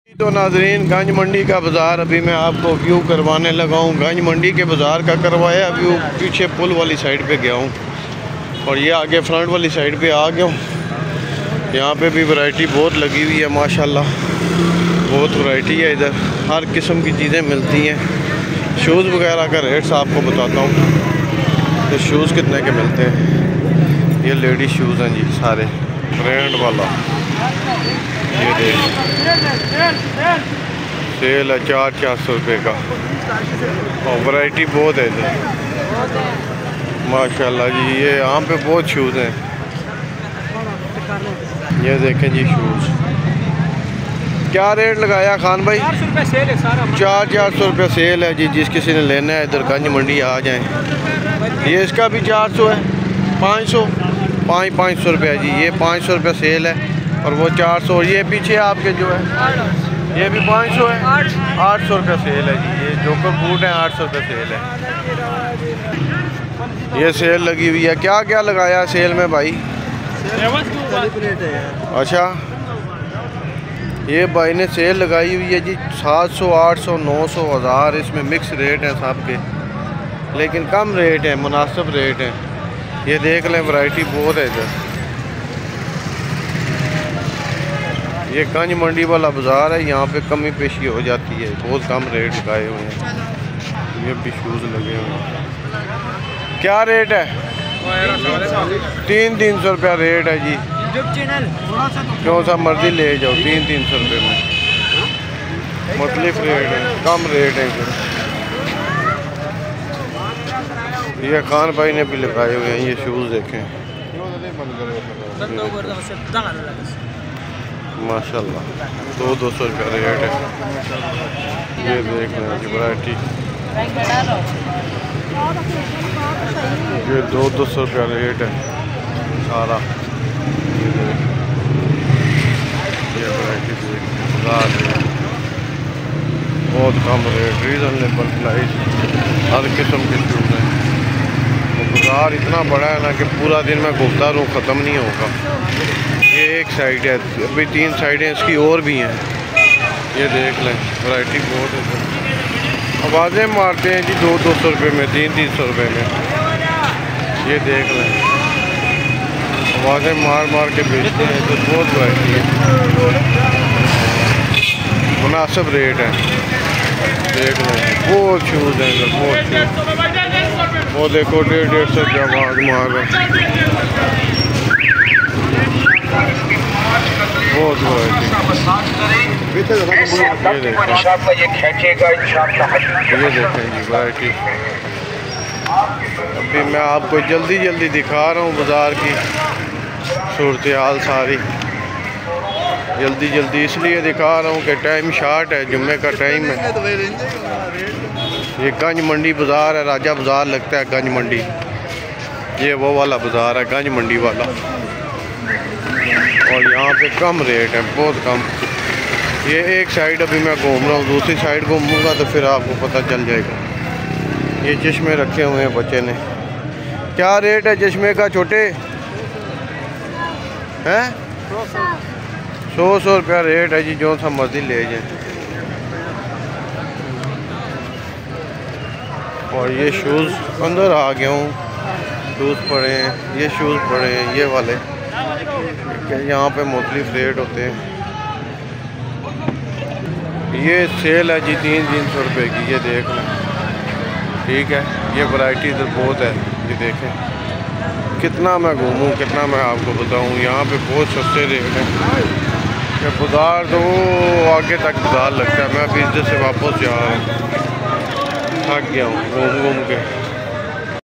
तो नाजरीन, गंज मंडी का बाज़ार अभी मैं आपको व्यू करवाने लगा हूँ। गंज मंडी के बाज़ार का करवाया व्यू, पीछे पुल वाली साइड पे गया हूँ और ये आगे फ्रंट वाली साइड पे आ गया हूँ। यहाँ पे भी वैरायटी बहुत लगी हुई है माशाल्लाह, बहुत वैरायटी है इधर, हर किस्म की चीज़ें मिलती हैं। शूज़ वगैरह का रेट्स आपको बताता हूँ तो शूज़ कितने के मिलते हैं। ये लेडीज़ शूज़ हैं जी, सारे ब्रांड वाला। ये देख सेल है 400 रुपये का और वैरायटी बहुत है इधर माशाल्लाह जी। ये यहाँ पे बहुत शूज़ हैं, ये देखें जी शूज़। क्या रेट लगाया खान भाई? 400 रुपये सेल है सारा। 400 रुपये सेल है जी। जिस किसी ने लेना है इधर गंज मंडी आ जाएं। ये इसका भी 400 है, 500 रुपये जी। ये 500 रुपये सेल है और वो 400। ये पीछे आपके जो है ये भी 500 है, 800 रुपये सेल है जी। ये जोकर बूट है, 800 रुपये सेल है। ये सेल लगी हुई है। क्या क्या लगाया सेल में भाई? अच्छा, ये भाई ने सेल लगाई हुई है जी 700, 800, 900, 1000। इसमें मिक्स रेट हैं सब के, लेकिन कम रेट है, मुनासिब रेट है। ये देख लें, वैरायटी बहुत है इधर। ये गंज मंडी वाला बाज़ार है, यहाँ पे कमी पेशी हो जाती है, बहुत कम रेट लगाए हुए हैं। ये भी शूज़ लगे हुए हैं। क्या रेट है? 300 रुपया रेट है जी। जो सा मर्जी ले जाओ, 300 रुपये में मुख्तलिफ रेट है, कम रेट है इधर। ये खान भाई ने भी लगाए हुए हैं ये शूज़, देखें माशाल्लाह। 200 रुपया रेट है। ये देख लें जी वैरायटी, ये 200 रुपया रेट है सारा। ये वैरायटी बहुत कम रेट, रीज़नेबल प्राइस, हर किस्म के शूज़ हैं। बाज़ार इतना बड़ा है ना कि पूरा दिन मैं घूमता रहूँ, ख़त्म नहीं होगा। ये एक साइड है, अभी 3 साइडें इसकी और भी हैं। ये देख लें, वैरायटी बहुत है। आवाज़ें मारते हैं जी 200 रुपये में, 300 रुपये में। ये देख लें, आवाज़ें मार मार के बेचते हैं तो बहुत वैरायटी है, मुनासिब रेट है। देख लें, बहुत शूज़ हैं इधर, बहुत शूज़। वो देखो 150 रुपया आवाज़ मार रहे, बहुत वैरायटी। ये देखें जी वैरायटी। अभी मैं आपको जल्दी दिखा रहा हूँ बाज़ार की सूरत हाल सारी। जल्दी इसलिए दिखा रहा हूँ कि टाइम शार्ट है, जुम्मे का टाइम है। ये गंज मंडी बाज़ार है, राजा बाज़ार लगता है गंज मंडी। ये वो वाला बाज़ार है गंज मंडी वाला, और यहाँ पे कम रेट है, बहुत कम। ये एक साइड अभी मैं घूम रहा हूँ, दूसरी साइड घूमूँगा तो फिर आपको पता चल जाएगा। ये चश्मे रखे हुए हैं बच्चे ने। क्या रेट है चश्मे का छोटे? हैं 100 रुपया रेट है जी, जो सा मर्जी ले जाए। और ये शूज़ अंदर आ गया हूँ, शूज़ पड़े हैं, ये शूज़ पड़े हैं, ये वाले। यहाँ पे मुख्तलिफ रेट होते हैं। ये सेल है जी 300 रुपये की, ये देख लें, ठीक है। ये वैरायटी इधर बहुत है, ये देखें। कितना मैं घूमूँ, कितना मैं आपको बताऊँ, यहाँ पे बहुत सस्ते रेट हैं। ये बाज़ार तो आगे तक बाज़ार लगता है। मैं अभी इधर से वापस जा रहा हूँ, थक गया हूँ घूम के।